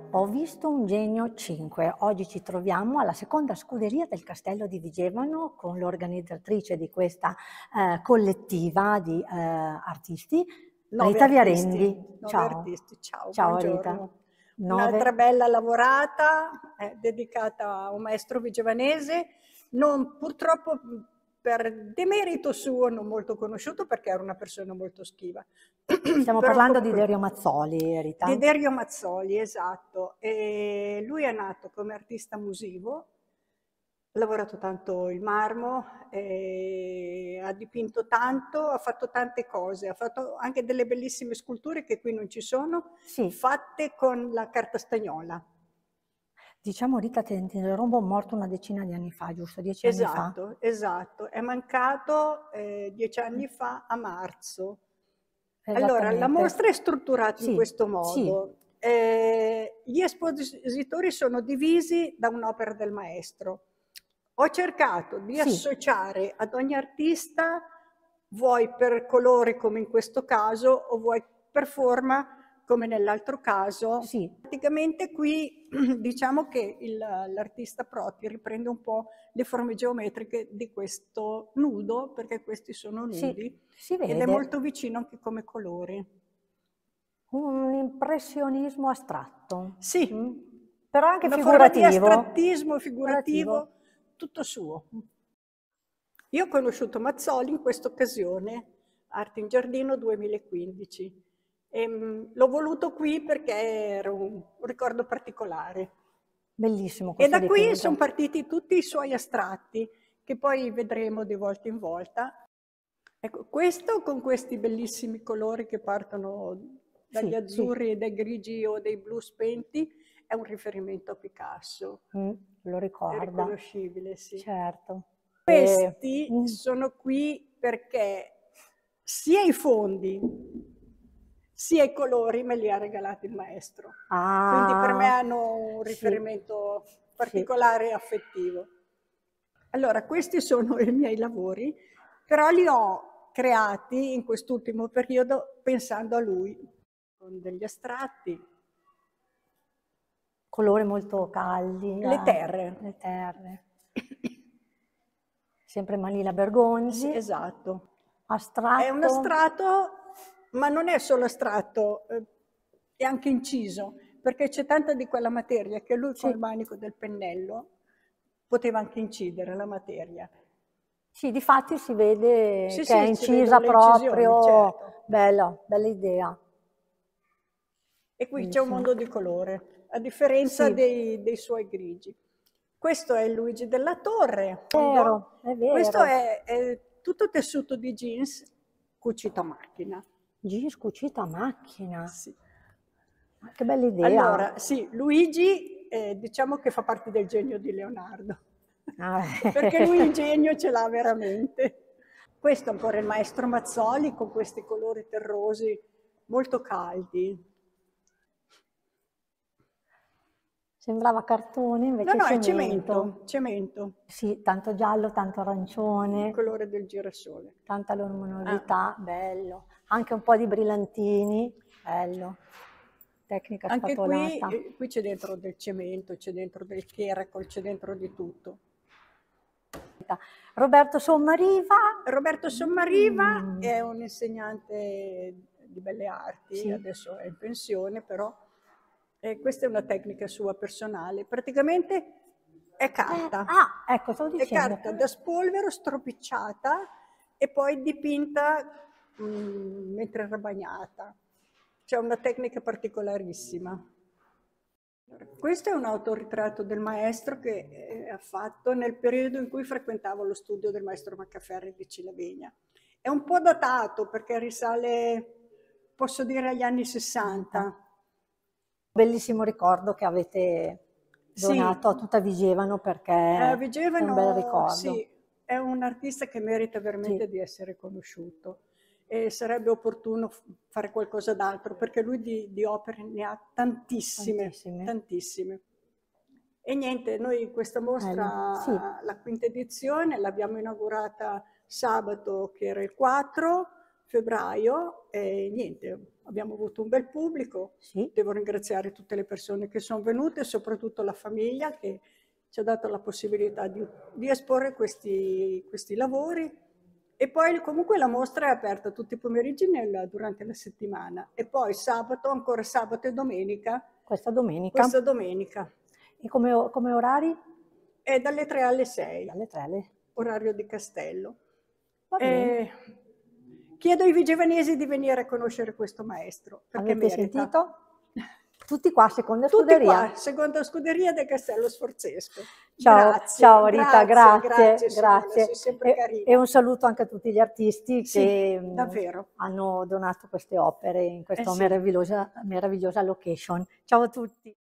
Ho visto un Genio 5. Oggi ci troviamo alla seconda scuderia del Castello di Vigevano con l'organizzatrice di questa collettiva di artisti, Rita Viarendi. Nove Ciao. artisti, ciao, Ciao buongiorno. Rita. Un'altra bella lavorata dedicata a un maestro vigevanese, purtroppo per demerito suo non molto conosciuto perché era una persona molto schiva. Stiamo parlando di Derio Mazzoli, Rita. Di Derio Mazzoli, esatto. E lui è nato come artista musivo, ha lavorato tanto il marmo, ha dipinto tanto, ha fatto tante cose, ha fatto anche delle bellissime sculture che qui non ci sono, Sì. fatte con la carta stagnola. Diciamo, Rita, ti interrompo, morto una decina di anni fa, giusto? 10 anni fa? Esatto. È mancato 10 anni fa a marzo. Allora, la mostra è strutturata in questo modo. Gli espositori sono divisi da un'opera del maestro. Ho cercato di associare ad ogni artista, vuoi per colore come in questo caso, o vuoi per forma come nell'altro caso. Praticamente qui diciamo che l'artista Proti riprende un po' le forme geometriche di questo nudo, perché questi sono nudi, si vede. ed è molto vicino anche come colori. Un impressionismo astratto. Sì. Però anche una figurativo. Una forma di astrattismo figurativo, tutto suo. Io ho conosciuto Mazzoli in questa occasione, Arte in Giardino 2015. L'ho voluto qui perché era un ricordo particolare. Bellissimo E questo da qui dipinto. sono partiti tutti i suoi astratti, che poi vedremo di volta in volta. Ecco, questo con questi bellissimi colori che partono dagli azzurri e dai grigi o dei blu spenti, è un riferimento a Picasso. Lo ricordo. È riconoscibile, sì. Certo. Questi sono qui perché sia i fondi sia i colori me li ha regalati il maestro. Quindi per me hanno un riferimento particolare e affettivo. Allora, questi sono i miei lavori, però li ho creati in quest'ultimo periodo pensando a lui, con degli astratti. Colori molto caldi. Le terre. Le terre. Sempre Manila Bergonzi. Sì, esatto. Astratto. È un astratto, ma non è solo astratto, è anche inciso, perché c'è tanta di quella materia che lui con il manico del pennello poteva anche incidere la materia. Sì, difatti si vede che è si incisa proprio. Certo. Bella idea. E qui c'è un mondo di colore, a differenza dei suoi grigi. Questo è Luigi della Torre. È vero. Questo è tutto tessuto di jeans cucito a macchina. Jeans cucito a macchina? Sì. Che bella idea. Allora, sì, Luigi diciamo che fa parte del genio di Leonardo, perché lui il genio ce l'ha veramente. Questo è ancora il maestro Mazzoli con questi colori terrosi molto caldi. Sembrava cartone, invece no, è cemento. Sì, tanto giallo, tanto arancione. Il colore del girasole. Tanta luminosità, bello. Anche un po' di brillantini, bello. Tecnica spatolata. Anche qui c'è dentro del cemento, c'è dentro del cheracol, c'è dentro di tutto. Roberto Sommariva. Roberto Sommariva è un insegnante di belle arti, adesso è in pensione però. Questa è una tecnica sua personale. Praticamente è carta. Ecco, stavo dicendo. È carta da spolvero stropicciata e poi dipinta mentre era bagnata. C'è una tecnica particolarissima. Questo è un autoritratto del maestro che ha fatto nel periodo in cui frequentavo lo studio del maestro Maccaferri di Cilavegna. È un po' datato perché risale, posso dire, agli anni 60. Bellissimo ricordo che avete donato a tutta Vigevano perché è un bel ricordo. Sì, è un artista che merita veramente di essere conosciuto e sarebbe opportuno fare qualcosa d'altro perché lui di opere ne ha tantissime. E niente, noi questa mostra, la quinta edizione, l'abbiamo inaugurata sabato che era il 4 febbraio e niente, abbiamo avuto un bel pubblico. Sì. Devo ringraziare tutte le persone che sono venute, soprattutto la famiglia che ci ha dato la possibilità di esporre questi lavori. E poi comunque la mostra è aperta tutti i pomeriggi durante la settimana. E poi sabato, ancora sabato e domenica. Questa domenica? Questa domenica. E come orari? È dalle 3 alle 6. Dalle 3 alle... Orario di Castello. Va bene. Chiedo ai vigevanesi di venire a conoscere questo maestro, perché avete merita. Sentito? Tutti qua, seconda scuderia. Tutti qua, seconda scuderia del Castello Sforzesco. Ciao, Grazie, ciao Rita, grazie. Simona, sei sempre carina. E un saluto anche a tutti gli artisti sì, che davvero. hanno donato queste opere in questa meravigliosa location. Ciao a tutti.